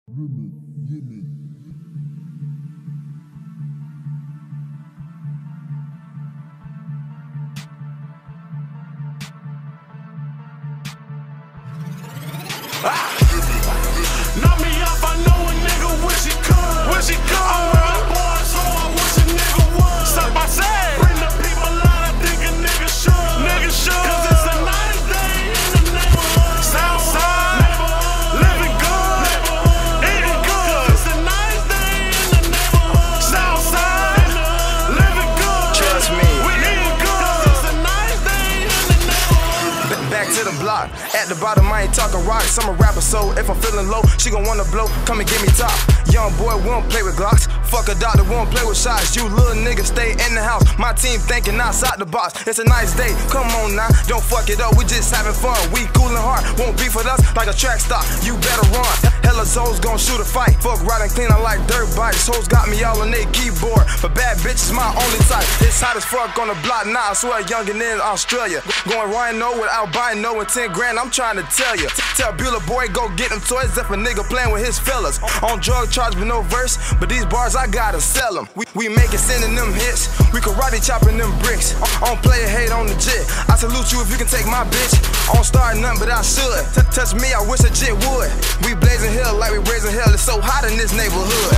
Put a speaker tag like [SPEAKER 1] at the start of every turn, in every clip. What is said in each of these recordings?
[SPEAKER 1] Knock me off, I know a nigga wish he could. Wish he could. I'm real boy, so I wish a nigga would. Stop by say, bring the people out, I think a nigga should. Nigga should. Cause it's a nice day in the neighborhood. Southside, living good, eating good. It's a nice day in the neighborhood. Southside, living good.
[SPEAKER 2] Trust me,
[SPEAKER 1] we eating good. It's a nice day in the neighborhood.
[SPEAKER 2] back to the block. At the bottom, I ain't talking rocks. I'm a rapper, so if I'm feeling low, she gon' wanna blow. Come and give me top. Young boy, we don't play with Glocks. Fuck a doctor, we don't play with shots. You little niggas stay in the house. My team thinking outside the box. It's a nice day, come on now. Don't fuck it up, we just having fun. We coolin' hard, won't beef with us like a track star. You better run. Hella souls gon' shoot a fight. Fuck riding clean, I like dirt bikes. Hoes got me all on their keyboard. But bad bitches my only type. It's hot as fuck on the block now. I swear youngin' in Australia. Going Rhino with albino and 10 grand, I'm trying to tell you. Tell Bueller boy go get them toys if a nigga playing with his fellas. On drug charge with no verse, but these bars I gotta sell them. We make it sending them hits. We karate chopping them bricks. On player hate on the jet. I salute you if you can take my bitch. On start nothing but I should. Touch me, I wish a jit would. We blazing hell like we raising hell. It's so hot in this neighborhood.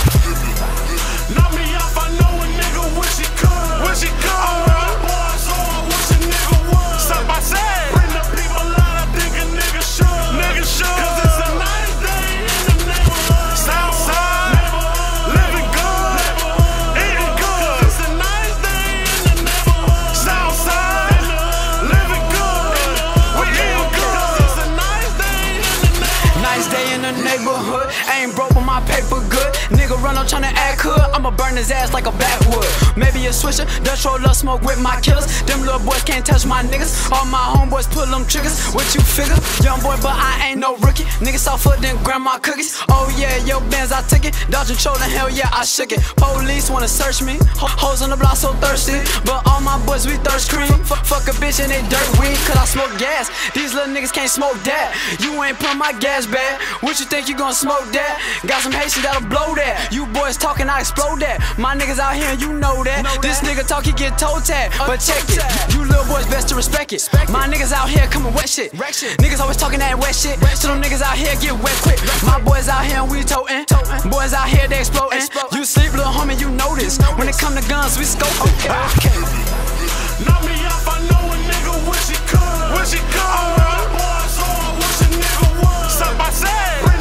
[SPEAKER 1] Knock me off, I know a nigga wish he could. Wish he could. I'm real boy, so I wish a nigga would. Stop by say, bring the people out, I think a nigga should. Nigga should. Cause it's a nice day in the neighborhood. Southside, living good, eating good. It's a nice day in the neighborhood. Southside, living good, we eating good. It's a nice day in the neighborhood.
[SPEAKER 3] Nice day in the neighborhood. I ain't broke, but my paper good. Nigga run up tryna act hood. I'ma burn his ass like a backwood. Maybe a swisher, Dutch roll up, smoke with my killers. Them little boys can't touch my niggas. All my homeboys pull them triggers. What you figure? Young boy, but I ain't no rookie. Niggas soft foot, then grandma cookies. Oh yeah, yo bands, I took it. Dodging shoulder, hell yeah, I shook it. Police wanna search me. Hoes on the block so thirsty. But all my boys, we thirst cream. Fuck a bitch and they dirt weed. Cause I smoke gas. These little niggas can't smoke that. You ain't put my gas bag. What you think you gonna smoke that? Got some Haitians that'll blow that. You boys talking, I explode that. My niggas out here and you know that. This nigga talk, he get toe tag. But check it, you little boys best to respect it. My niggas out here coming wet shit. Niggas always talking that wet shit. So them niggas out here get wet quick. My boys out here and we totin'. Boys out here, they exploding. You sleep, little homie, you know this. When it come to guns, we scoping.
[SPEAKER 1] Knock me off, I know a nigga wish he could. Wish he could. I'm real boy, so I wish a nigga would. Stop by say.